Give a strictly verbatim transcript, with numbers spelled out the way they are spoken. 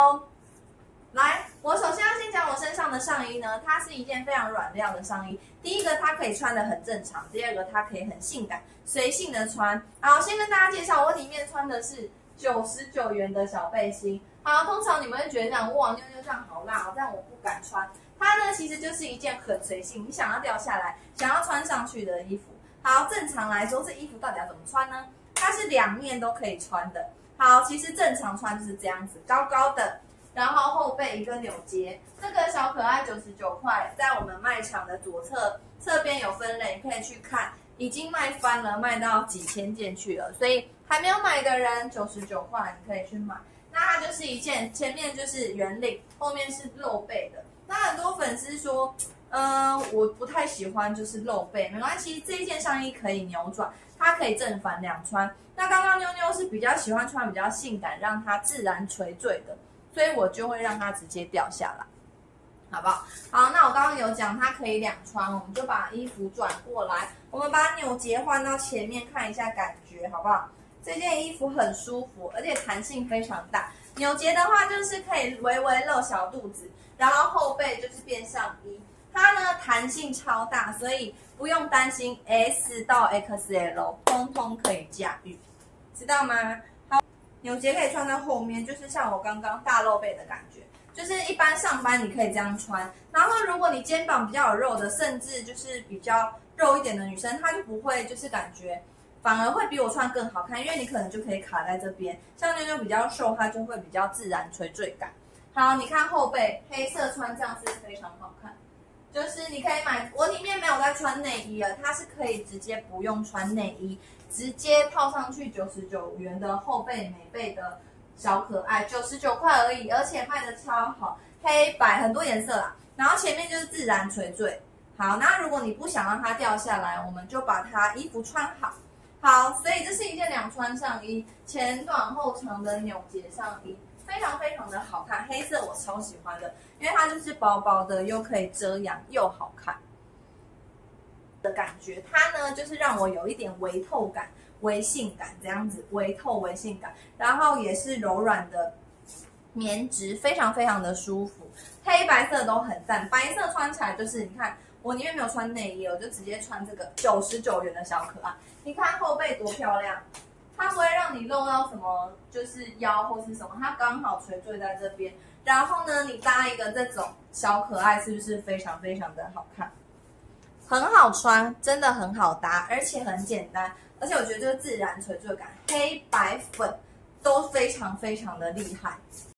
来，我首先要先讲我身上的上衣呢，它是一件非常软料的上衣。第一个，它可以穿得很正常；第二个，它可以很性感，随性的穿。好，先跟大家介绍，我里面穿的是九十九元的小背心。好，通常你们会觉得这样，哇，妞妞这样好辣哦，但我不敢穿。它呢，其实就是一件很随性，你想要掉下来，想要穿上去的衣服。好，正常来说，这衣服到底要怎么穿呢？它是两面都可以穿的。好，其实正常穿就是这样子，高高的。然后后背一个扭结，这个小可爱九十九块，在我们卖场的左侧侧边有分类，你可以去看，已经卖翻了，卖到几千件去了，所以还没有买的人九十九块你可以去买。那它就是一件，前面就是圆领，后面是露背的。那很多粉丝说，嗯、呃，我不太喜欢就是露背，没关系，这一件上衣可以扭转，它可以正反两穿。那刚刚妞妞是比较喜欢穿比较性感，让它自然垂坠的。所以我就会让它直接掉下来，好不好？好，那我刚刚有讲它可以两穿，我们就把衣服转过来，我们把扭结换到前面看一下感觉，好不好？这件衣服很舒服，而且弹性非常大。扭结的话就是可以微微露小肚子，然后后背就是变上衣。它呢弹性超大，所以不用担心 S 到 X L 通通可以驾驭，知道吗？扭结可以穿到后面，就是像我刚刚大露背的感觉，就是一般上班你可以这样穿。然后如果你肩膀比较有肉的，甚至就是比较肉一点的女生，她就不会就是感觉，反而会比我穿更好看，因为你可能就可以卡在这边。像妞妞比较瘦，她就会比较自然垂坠感。好，你看后背黑色穿这样是非常好看。就是你可以买，我里面没有在穿内衣了，它是可以直接不用穿内衣，直接套上去九十九元的后背美背的小可爱，九十九块而已，而且卖的超好，黑白很多颜色啦。然后前面就是自然垂坠。好，那如果你不想让它掉下来，我们就把它衣服穿好。好，所以这是一件两穿上衣，前短后长的扭结上衣。非常非常的好看，黑色我超喜欢的，因为它就是薄薄的，又可以遮阳，又好看的感觉。它呢，就是让我有一点微透感、微性感这样子，微透微性感，然后也是柔软的棉质，非常非常的舒服。黑白色都很赞，白色穿起来就是你看，我里面没有穿内衣，我就直接穿这个九十九元的小可爱，你看后背多漂亮。它不会让你露到什么，就是腰或是什么，它刚好垂坠在这边。然后呢，你搭一个这种小可爱，是不是非常非常的好看？很好穿，真的很好搭，而且很简单。而且我觉得这个自然垂坠感，黑白粉都非常非常的厉害。